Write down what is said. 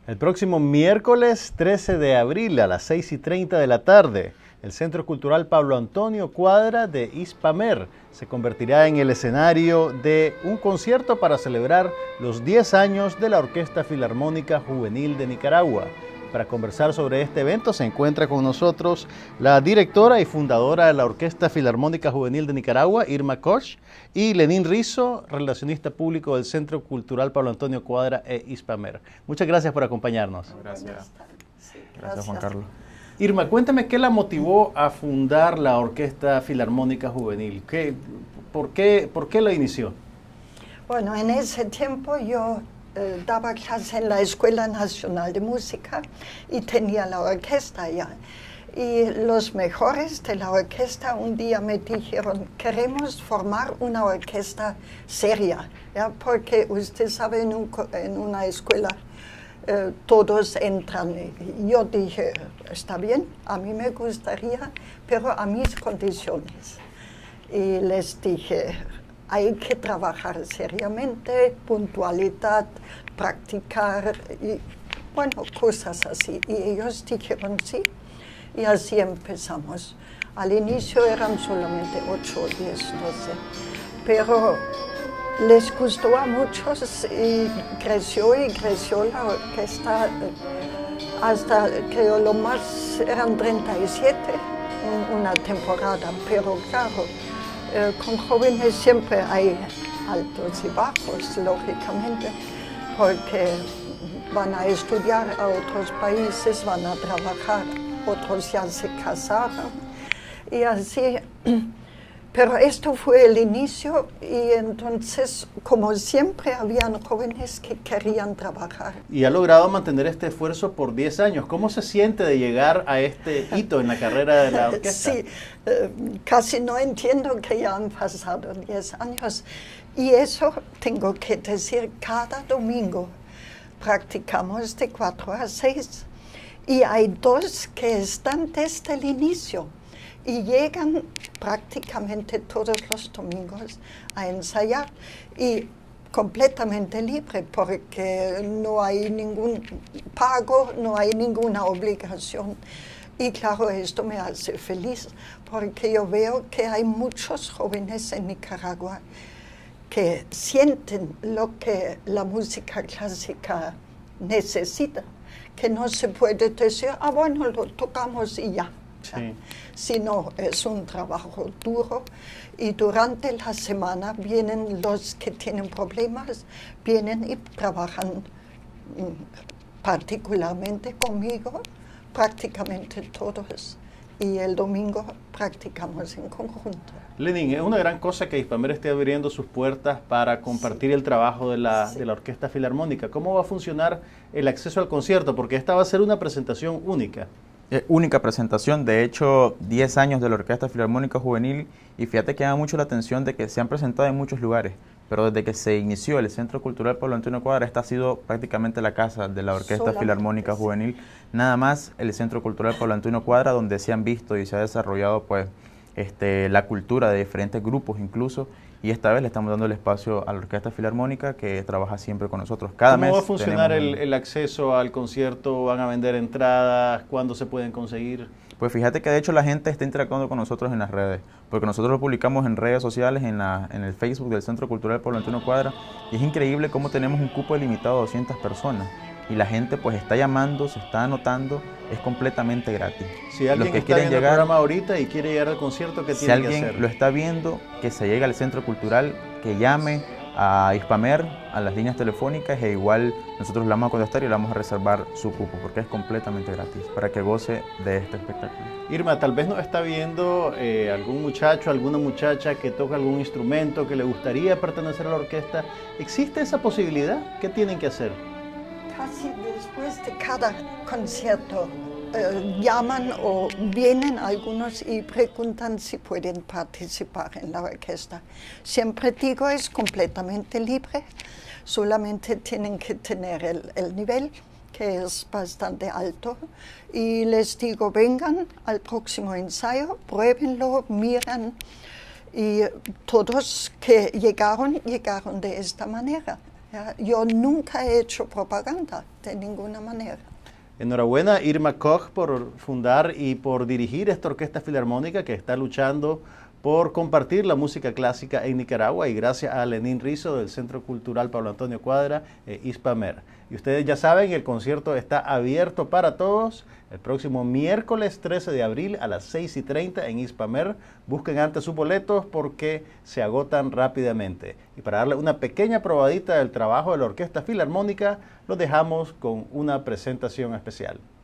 El próximo miércoles 13 de abril a las 6:30 de la tarde, el Centro Cultural Pablo Antonio Cuadra de Ispamer se convertirá en el escenario de un concierto para celebrar los 10 años de la Orquesta Filarmónica Juvenil de Nicaragua. Para conversar sobre este evento se encuentra con nosotros la directora y fundadora de la Orquesta Filarmónica Juvenil de Nicaragua, Irma Koch, y Lenín Rizzo, relacionista público del Centro Cultural Pablo Antonio Cuadra e Ispamer. Muchas gracias por acompañarnos. Gracias. Sí, Gracias, Juan Carlos. Irma, cuéntame qué la motivó a fundar la Orquesta Filarmónica Juvenil. ¿Por qué la inició? Bueno, en ese tiempo yo daba clase en la Escuela Nacional de Música y tenía la orquesta ya. Y los mejores de la orquesta un día me dijeron, queremos formar una orquesta seria, ¿ya? Porque usted sabe, en una escuela todos entran. Y yo dije, está bien, a mí me gustaría, pero a mis condiciones. Y les dije, hay que trabajar seriamente, puntualidad, practicar, y bueno, cosas así. Y ellos dijeron sí, y así empezamos. Al inicio eran solamente 8 o 10, no sé, pero les gustó a muchos y creció la orquesta hasta, creo, lo más eran 37 una temporada, pero claro, con jóvenes siempre hay altos y bajos, lógicamente, porque van a estudiar a otros países, van a trabajar, otros ya se casaron, y así. Pero esto fue el inicio, y entonces, como siempre, habían jóvenes que querían trabajar. Y ha logrado mantener este esfuerzo por 10 años. ¿Cómo se siente de llegar a este hito en la carrera de la orquesta? Sí, casi no entiendo que ya han pasado 10 años. Y eso tengo que decir, cada domingo practicamos de 4 a 6. Y hay 2 que están desde el inicio. Y llegan prácticamente todos los domingos a ensayar, y completamente libre, porque no hay ningún pago, no hay ninguna obligación. Y claro, esto me hace feliz, porque yo veo que hay muchos jóvenes en Nicaragua que sienten lo que la música clásica necesita, que no se puede decir, ah, bueno, lo tocamos y ya. Sí. Sino es un trabajo duro, y durante la semana vienen los que tienen problemas, vienen y trabajan particularmente conmigo, prácticamente todos, y el domingo practicamos en conjunto. Lenín, es una gran cosa que Ispamer esté abriendo sus puertas para compartir el trabajo de la Orquesta Filarmónica. ¿Cómo va a funcionar el acceso al concierto? Porque esta va a ser una presentación única. Única presentación, de hecho, 10 años de la Orquesta Filarmónica Juvenil, y fíjate que llama mucho la atención de que se han presentado en muchos lugares, pero desde que se inició el Centro Cultural Pablo Antonio Cuadra, esta ha sido prácticamente la casa de la Orquesta Filarmónica Juvenil. Nada más el Centro Cultural Pablo Antonio Cuadra, donde se han visto y se ha desarrollado pues la cultura de diferentes grupos incluso, y esta vez le estamos dando el espacio a la Orquesta Filarmónica, que trabaja siempre con nosotros. Cada mes. ¿Cómo va a funcionar el acceso al concierto? ¿Van a vender entradas? ¿Cuándo se pueden conseguir? Pues fíjate que de hecho la gente está interactuando con nosotros en las redes, porque nosotros lo publicamos en redes sociales, en el Facebook del Centro Cultural Pablo Antonio Cuadra, y es increíble cómo tenemos un cupo limitado a 200 personas. Y la gente pues está llamando, se está anotando, es completamente gratis. Si alguien que está viendo el programa ahorita y quiere llegar al concierto, ¿qué tiene que hacer? Si alguien lo está viendo, que se llegue al Centro Cultural, que llame a Ispamer, a las líneas telefónicas, e igual nosotros le vamos a contestar y le vamos a reservar su cupo, porque es completamente gratis, para que goce de este espectáculo. Irma, tal vez nos está viendo algún muchacho, alguna muchacha que toca algún instrumento, que le gustaría pertenecer a la orquesta. ¿Existe esa posibilidad? ¿Qué tienen que hacer? Casi después de cada concierto llaman o vienen algunos y preguntan si pueden participar en la orquesta. Siempre digo, es completamente libre, solamente tienen que tener el nivel, que es bastante alto, y les digo, vengan al próximo ensayo, pruébenlo, miran, y todos que llegaron de esta manera. Yo nunca he hecho propaganda de ninguna manera. Enhorabuena, Irma Koch, por fundar y por dirigir esta orquesta filarmónica que está luchando por compartir la música clásica en Nicaragua, y gracias a Lenín Rizzo del Centro Cultural Pablo Antonio Cuadra, ISPAMER. Y ustedes ya saben, el concierto está abierto para todos el próximo miércoles 13 de abril a las 6:30 en ISPAMER. Busquen antes sus boletos porque se agotan rápidamente. Y para darle una pequeña probadita del trabajo de la Orquesta Filarmónica, los dejamos con una presentación especial.